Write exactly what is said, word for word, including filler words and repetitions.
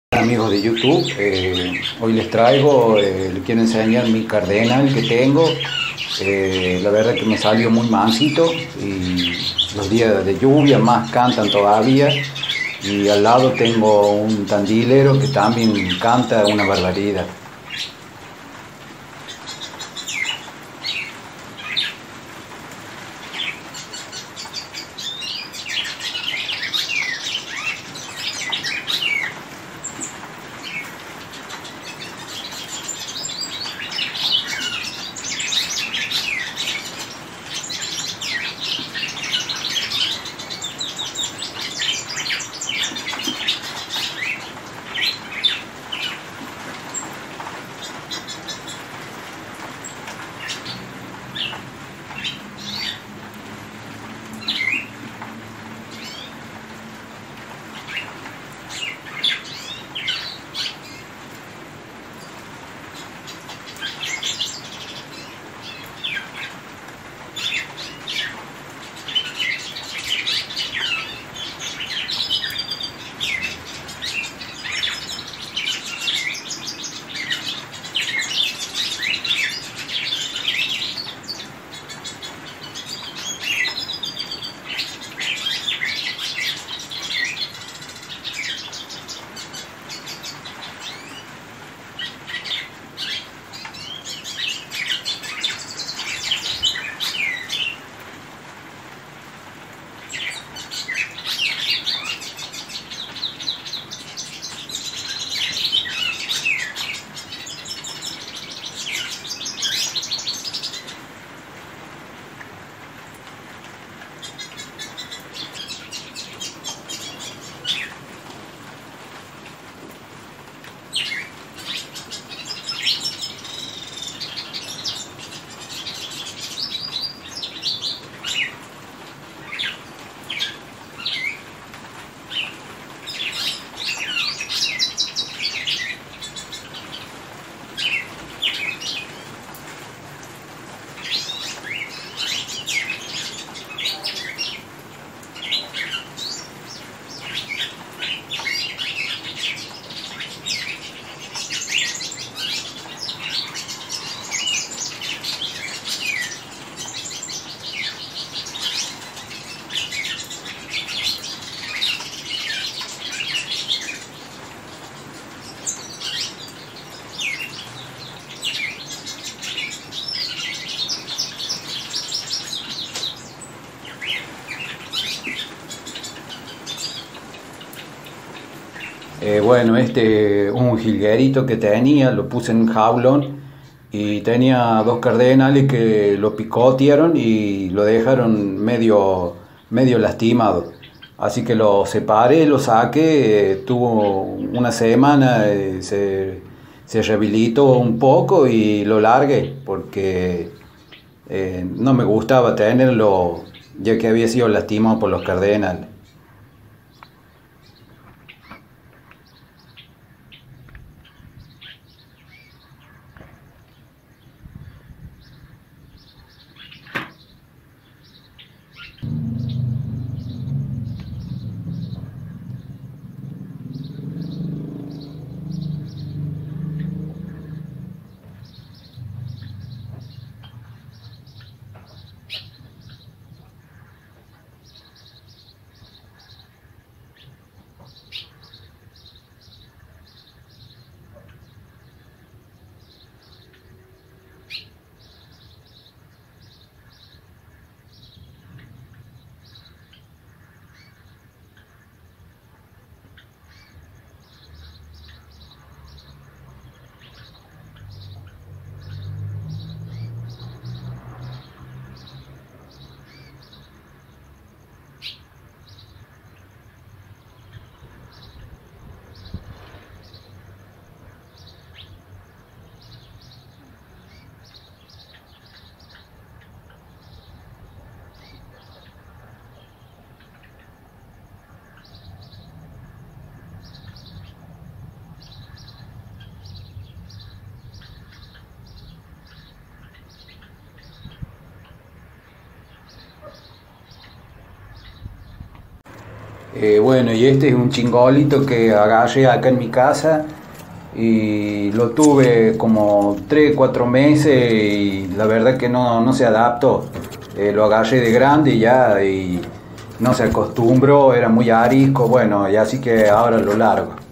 Amigos de YouTube, eh, hoy les traigo, eh, les quiero enseñar mi cardenal que tengo. Eh, la verdad que me salió muy mansito y los días de lluvia más cantan todavía. Y al lado tengo un tandilero que también canta una barbaridad. Eh, bueno, este un jilguerito que tenía, lo puse en un jaulón y tenía dos cardenales que lo picotearon y lo dejaron medio, medio lastimado. Así que lo separé, lo saqué, eh, tuvo una semana, eh, se, se rehabilitó un poco y lo largué porque eh, no me gustaba tenerlo ya que había sido lastimado por los cardenales. Eh, bueno, y este es un chingolito que agarré acá en mi casa y lo tuve como tres cuatro meses y la verdad que no, no se adaptó. Eh, lo agarré de grande ya y no se acostumbró, era muy arisco, bueno, y así que ahora lo largo.